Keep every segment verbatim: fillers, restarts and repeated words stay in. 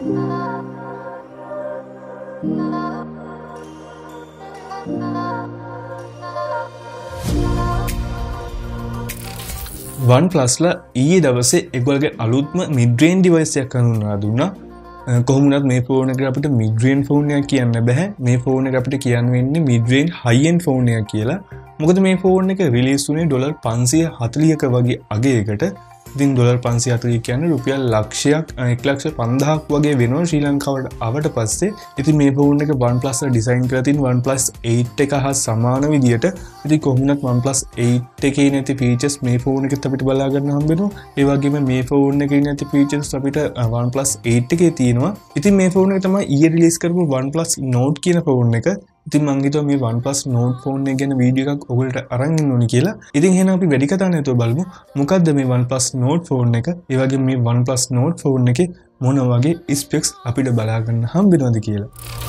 OnePlus ලා ඊයේ දවසේ ඒගොල්ලගේ අලුත්ම mid range device එකක් හඳුන්වලා දුන්නා. කොහොමුණත් මේ ෆෝන් එක අපිට mid range phone එකක් කියන්න බෑ. මේ ෆෝන් එක අපිට කියන්න වෙන්නේ mid range high end phone එකක් කියලා. මොකද මේ ෆෝන් එක රිලීස් වුණේ ඩොලර් පන්සිය හතලිහක වගේ අගයකට. ඉතින් ඩොලර් පන්සිය හතලිහ කියන්නේ රුපියල් ලක්ෂයක් එක ලක්ෂ පන්දාහක් වගේ වෙනවා ශ්‍රී ලංකාවට ආවට පස්සේ. ඉතින් මේ ෆෝන් එක OnePlus ලා ඩිසයින් කරලා තියෙන OnePlus eight එක හා සමාන විදියට. ඉතින් කොහොමුණත් OnePlus eight එකේ නැති ෆීචර්ස් මේ ෆෝන් එකෙත් අපිට බලා ගන්න හම්බ වෙනවා. ඒ වගේම මේ ෆෝන් එකේ නැති ෆීචර්ස් අපිට OnePlus eight එකේ තියෙනවා. ඉතින් මේ ෆෝන් එක තමයි ඊයේ රිලීස් කරපු OnePlus Note කියන ෆෝන් එක. ඉතින් මං හිතුවා මේ OnePlus Note ෆෝන් එක ගැන වීඩියෝ එකක් ඔයගොල්ලන්ට අරන් ඉන්න ඕනි කියලා. ඉතින් එහෙනම් අපි වැඩි කතා නැතුව බලමු මොකද්ද මේ OnePlus Note ෆෝන් එක. ඒ වගේම මේ OnePlus Note ෆෝන් එකේ මොන වගේ ස්පෙක්ස් අපිට බලා ගන්න හම්බ වෙනවද කියලා.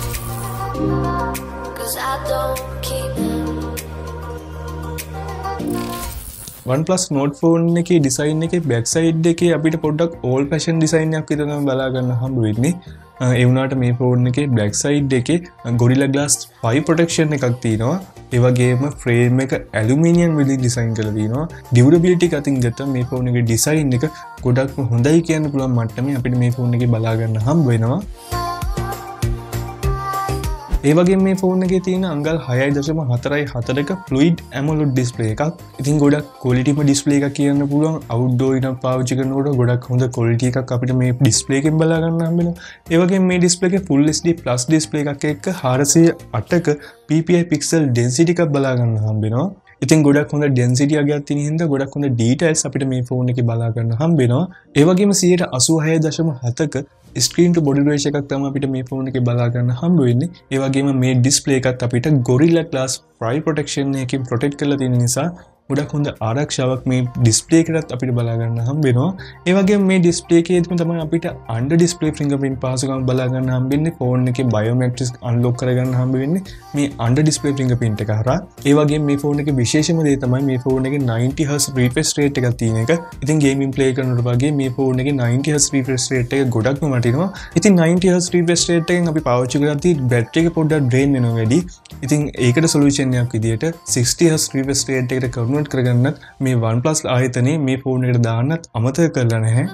OnePlus Note ෆෝන් එකේ ඩිසයින් එකේ බෑක් සයිඩ් එකේ අපිට පොඩ්ඩක් ඕල්ඩ් ෆැෂන් ඩිසයින් එකක් විතර තමයි බලා ගන්න හම්බ වෙන්නේ. ඒ වුණාට මේ ෆෝන් එකේ බෑක් සයිඩ් එකේ Gorilla Glass five protection එකක් තියෙනවා. ඒ වගේම ෆ්‍රේම් එක ඇලුමිනියම් වලින් ඩිසයින් කරලා තියෙනවා. ඩියුරබිලිටි එක අතින් ගත්තම මේ ෆෝන් එකේ ඩිසයින් එක ගොඩක්ම හොඳයි කියන්න පුළුවන් මට්ටමේ අපිට මේ ෆෝන් එකේ බලා ගන්න හම්බ වෙනවා. ඒ වගේම මේ ෆෝන් එකේ තියෙන අංගල් හයයි දශම හතරයි හතරක fluid AMOLED display එකක්. ඉතින් ගොඩක් qualityම display එකක් කියන්න පුළුවන්. outdoor එකක් පාවිච්චි කරනකොට ගොඩක් හොඳ quality එකක් අපිට මේ display එකෙන් බලා ගන්න හම්බ වෙනවා. ඒ වගේම මේ display එකේ full H D plus display එකක් එක්ක four oh eight ක P P I pixel density එකක් බලා ගන්න හම්බ වෙනවා. ඉතින් ගොඩක් හොඳ density එකක් තියෙන හින්දා ගොඩක් හොඳ details අපිට මේ ෆෝන් එකේ බලා ගන්න හම්බ වෙනවා. ඒ වගේම one eighty-six දශම seven ක screen to body ratio එකක් තමයි අපිට මේ ෆෝන් එකේ බලා ගන්න හම්බ වෙන්නේ. ඒ වගේම මේ display එකත් අපිට Gorilla Glass five protection එකකින් protect කරලා තියෙන නිසා ගොඩක් හොඳ ආරක්ෂාවක් මේ display එකකට අපිට බලා ගන්න හම්බ වෙනවා. ඒ වගේම මේ display එකේදීම තමයි අපිට under display fingerprint පහසුකම් බලා ගන්න හම්බ වෙන්නේ. ෆෝන් එකේ biometrics unlock කරගන්න හම්බ වෙන්නේ මේ under display fingerprint එක හරහා. ඒ වගේම මේ ෆෝන් එකේ විශේෂම දේ තමයි මේ ෆෝන් එකේ ninety hertz refresh rate එකක් තියෙන එක. ඉතින් gaming play කරනකොට වගේ මේ ෆෝන් එකේ ninety hertz refresh rate එක ගොඩක්ම වටිනවා. ඉතින් ninety hertz refresh rate එකෙන් අපි පාවිච්චි කරද්දී battery එක පොඩ්ඩක් drain වෙනවා වැඩි. ඉතින් ඒකට solution එකක් විදියට sixty hertz refresh rate එකට කන්වර්ට් කරගන්නත් මේ OnePlus ආයතනයේ මේ ෆෝන් එකට දාන්නත් අමතක කරලා නැහැ.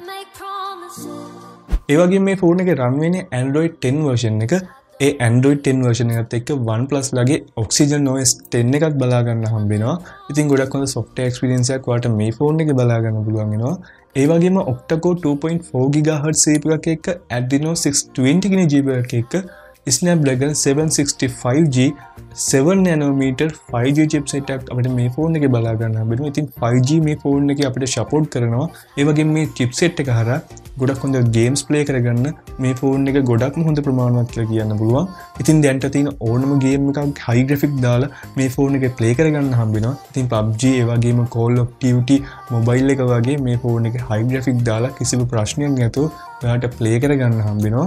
ඒ වගේම මේ ෆෝන් එකේ run වෙන්නේ Android ten version එක. ඒ Android ten version එකත් එක්ක OnePlus ලගේ Oxygen O S ten එකක් බලා ගන්න හම්බ වෙනවා. ඉතින් ගොඩක් හොඳ software experience එකක් ඔයාලට මේ ෆෝන් එකේ බලා ගන්න පුළුවන් වෙනවා. ඒ වගේම octa-core two point four gigahertz C P U එකක් එක්ක Adreno six twenty කියන G P U එකක් එක්ක Snapdragon seven sixty-five G seven nanometer five G chipset එකක් අපිට මේ ෆෝන් එකේ බලා ගන්න හම්බෙනවා. ඉතින් five G මේ ෆෝන් එකේ අපිට support කරනවා. ඒ වගේම මේ chipset එක හරහා ගොඩක් හොඳ games play කරගන්න මේ ෆෝන් එක ගොඩක්ම හොඳ ප්‍රමාණවත් කියලා කියන්න පුළුවන්. ඉතින් දැන්ට තියෙන ඕනම game එකක් high graphic දාලා මේ ෆෝන් එකේ play කරගන්න හම්බෙනවා. ඉතින් P U B G ඒ වගේම Call of Duty mobile එක වගේ මේ ෆෝන් එකේ high graphic දාලා කිසිම ප්‍රශ්නයක් නැතුව ඔයාලට play කරගන්න හම්බෙනවා.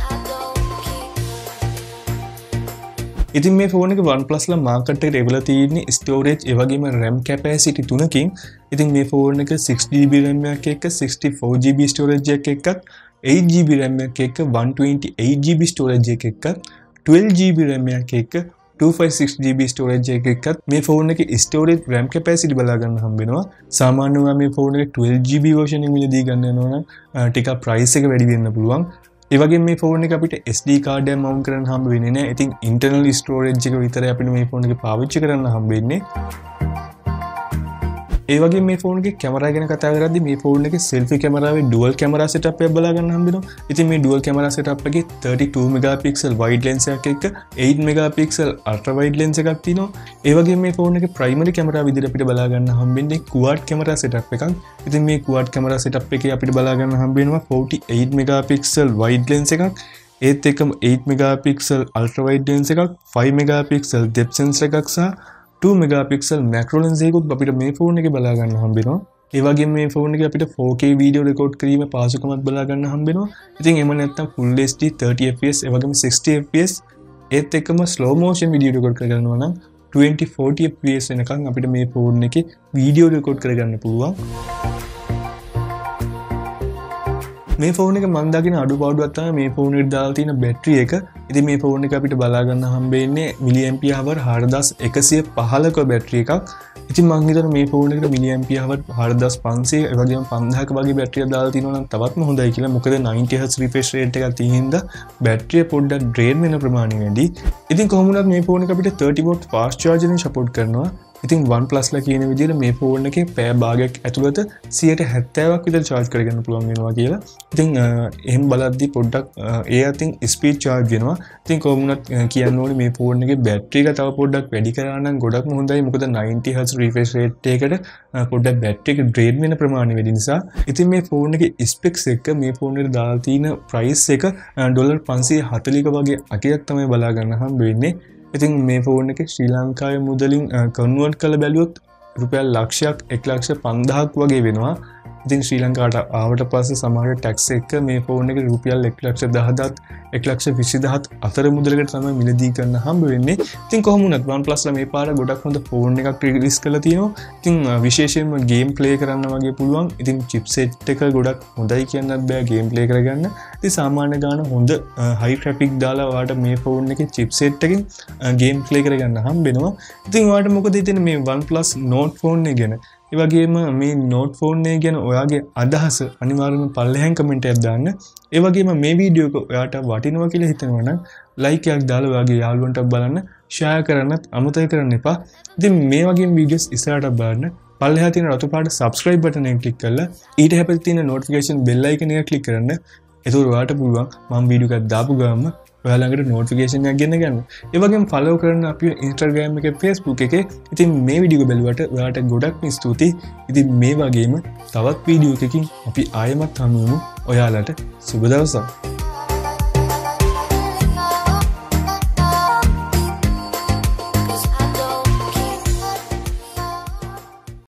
ඉතින් මේ ෆෝන් එක OnePlus ලා මාකට් එකට එවලා තියෙන්නේ storage ඒ වගේම RAM capacity තුනකින්. ඉතින් මේ ෆෝන් එක six G B RAM එකක් එක්ක sixty-four G B storage එකක් එක්ක eight G B RAM එකක් එක්ක one twenty-eight G B storage එකක් එක්ක twelve G B RAM එකක් එක්ක two fifty-six G B storage එකක් එක්ක මේ ෆෝන් එකේ storage RAM capacity බලා ගන්න හම්බ වෙනවා. සාමාන්‍යයෙන් මේ ෆෝන් එක twelve G B version එක මිලදී ගන්න යනවා නම් ටිකක් price එක වැඩි වෙන්න පුළුවන්. ඒ වගේම මේ ෆෝන් එක අපිට S D card එක mount කරන්න හම්බ වෙන්නේ නැහැ. ඉතින් internal storage එක විතරයි අපිට මේ ෆෝන් එක පාවිච්චි කරන්න හම්බ වෙන්නේ. ඒ වගේම මේ ෆෝන් එකේ කැමරා ගැන කතා කරද්දී මේ ෆෝන් එකේ selfie කැමරාවේ dual camera setup එකක් බලා ගන්න හම්බ වෙනවා. ඉතින් මේ dual camera setup එකේ thirty-two megapixel wide lens එකක් එක්ක eight megapixel ultra wide lens එකක් තියෙනවා. ඒ වගේම මේ ෆෝන් එකේ primary camera විදිහට අපිට බලා ගන්න හම්බෙන්නේ quad camera setup එකක්. ඉතින් මේ quad camera setup එකේ අපිට බලා ගන්න හම්බ වෙනවා forty-eight megapixel wide lens එකක්. ඒත් එක්කම eight megapixel ultra wide lens එකක්, five megapixel depth sensor එකක් සහ two megapixel macro lens එකකුත් අපිට මේ ෆෝන් එකේ බලා ගන්න හම්බ වෙනවා. ඒ වගේම මේ ෆෝන් එකේ අපිට four K වීඩියෝ රෙකෝඩ් කිරීමේ පහසුකමක් බලා ගන්න හම්බ වෙනවා. ඉතින් එහෙම නැත්නම් full H D thirty F P S ඒ වගේම sixty F P S ඒත් එක්කම slow motion වීඩියෝ රෙකෝඩ් කරගන්නවා නම් twenty forty F P S වෙනකන් අපිට මේ ෆෝන් එකේ වීඩියෝ රෙකෝඩ් කරගන්න පුළුවන්. මේ ෆෝන් එක මම දකින අඩුපාඩුවක් තමයි මේ ෆෝන් එකට දාලා තියෙන බැටරි එක. ඉතින් මේ ෆෝන් එක අපිට බලා ගන්න හම්බෙන්නේ මිලි ඇම්පියර් හවර් හාරදාස් එකසිය පහළක බැටරි එකක්. ඉතින් මම හිතනවා මේ ෆෝන් එකට මිලි ඇම්පියර් හවර් හාරදාස් පන්සිය ඒ වගේම පන්දාහක වගේ බැටරියක් දාලා තිනවා නම් තවත්ම හොඳයි කියලා. මොකද නයින්ටි හර්ට්ස් රිෆ්‍රෙෂ් රේට් එකක් තියෙන හින්දා බැටරිය පොඩ්ඩක් ඩ්‍රේන් වෙන ප්‍රමාණය වැඩි. ඉතින් කොහොම වුණත් මේ ෆෝන් එක අපිට thirty watt fast charging support කරනවා. ඉතින් OnePlus ලා කියන විදිහට මේ ෆෝන් එකේ පැය භාගයක් ඇතුළත සියයට හැත්තෑවක් විතර charge කරගන්න පුළුවන් වෙනවා කියලා. ඉතින් එහෙම බලද්දි පොඩ්ඩක් ඒ අතින් speed charge වෙනවා. ඉතින් කොහොම වුණත් කියන්න ඕනේ මේ ෆෝන් එකේ බැටරි එක තව පොඩ්ඩක් වැඩි කරා නම් ගොඩක්ම හොඳයි. මොකද ninety hertz refresh rate එකකට පොඩ්ඩක් බැටරි එක drain වෙන ප්‍රමාණය වැඩි නිසා. ඉතින් මේ ෆෝන් එකේ specs එක මේ ෆෝන් එකට දාලා තියෙන price එක ඩොලර් පන්සිය හතළිහක වගේ අගයක් තමයි බලා ගන්න හම්බ වෙන්නේ. ඉතින් මේ ෆෝන් එක ශ්‍රී ලංකාවේ මුදලින් කන්වර්ට් කරලා බැලුවොත් රුපියල් ලක්ෂයක් එක ලක්ෂ පන්දාහක් වගේ වෙනවා. ඉතින් ශ්‍රී ලංකාවට ආවට පස්සේ සමහර ටැක්ස් එක මේ ෆෝන් එක රුපියල් එක ලක්ෂ දහදාත් එක ලක්ෂ විසිදාහත් අතර මුදලකට තමයි මිලදී ගන්න හම්බ වෙන්නේ. ඉතින් කොහොම වුණත් OnePlus ලා මේ පාර ගොඩක් හොඳ ෆෝන් එකක් රිලීස් කරලා තියෙනවා. ඉතින් විශේෂයෙන්ම ගේම් ප්ලේ කරන්න වගේ පුළුවන්. ඉතින් චිප්සෙට් එක ගොඩක් හොඳයි කියන්නත් බෑ ගේම් ප්ලේ කරගන්න. ඉතින් සාමාන්‍ය ගාන හොඳ හයි ට්‍රැෆික් දාලා ඔයාලට මේ ෆෝන් එකේ චිප්සෙට් එකෙන් ගේම් ප්ලේ කරගන්න හම්බ වෙනවා. ඉතින් ඔයාලට මොකද හිතෙන්නේ මේ OnePlus Note ෆෝන් එක ගැන? ඒ වගේම මේ Note ෆෝන් එක ගැන ඔයාගේ අදහස අනිවාර්යයෙන්ම පල්ලෙහාන් කමෙන්ට් එකක් දාන්න. ඒ වගේම මේ වීඩියෝ එක ඔයාට වටිනවා කියලා හිතනවා නම් ලයික් එකක් දාලා ඔයාගේ යාළුවන්ට බලන්න, ෂෙයා කරන්නත් අමතක කරන්න එපා. ඉතින් මේ වගේ වීඩියෝස් ඉස්සරහට බලන්න පල්ලෙහා තියෙන රතු පාට subscribe button එක ක්ලික් කරලා ඊට හැපෙත් තියෙන notification bell icon එක ක්ලික් කරන්න. එතකොට ඔයාට පුළුවන් මම වීඩියෝ එකක් දාපු ගමන් ඔයා ළඟට notification එකක් ගෙන්න ගන්න. ඒ වගේම follow කරන්න අපි Instagram එකේ Facebook එකේ. ඉතින් මේ වීඩියෝ බැලුවට ඔයාට ගොඩක් ස්තුතියි. ඉතින් මේ වගේම තවත් වීඩියෝ එකකින් අපි ආයෙමත් හමු වෙමු. ඔයාලට සුබ දවසක්.